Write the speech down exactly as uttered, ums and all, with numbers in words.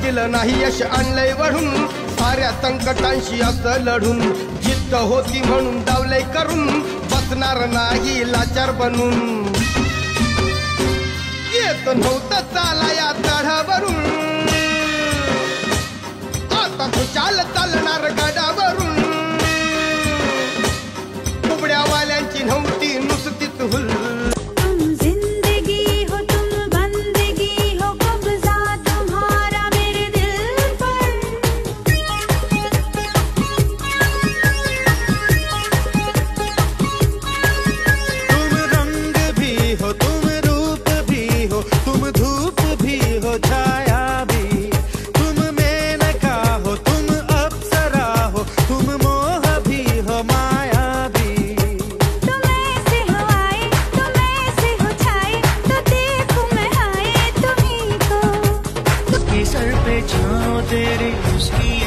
दिलं नाही यश आणलंय वढून साऱ्या संकटांशी असं लढून जिद्द होती म्हणून डावलंय करून बसणार नाही लाचार बनून येत नव्हतं चाला या चढावरून आता खुशाल चालणार गडावरून कुबड्यावाल्यांची नव्हती नुसतीच हुल सर पे छाँव तेरी उसकी